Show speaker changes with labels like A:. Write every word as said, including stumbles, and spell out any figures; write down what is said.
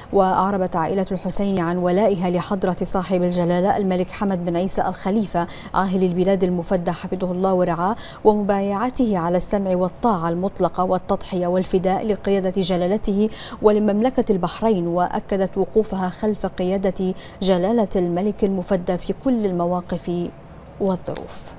A: وأعربت عائلة الحسين عن ولائها لحضرة صاحب الجلالة الملك حمد بن عيسى الخليفة عاهل البلاد المفدى حفظه الله ورعاه، ومبايعته على السمع والطاعة المطلقة والتضحية والفداء لقيادة جلالته ولمملكة البحرين، وأكدت وقوفها خلف قيادة جلالة الملك المفدى في كل المواقف والظروف.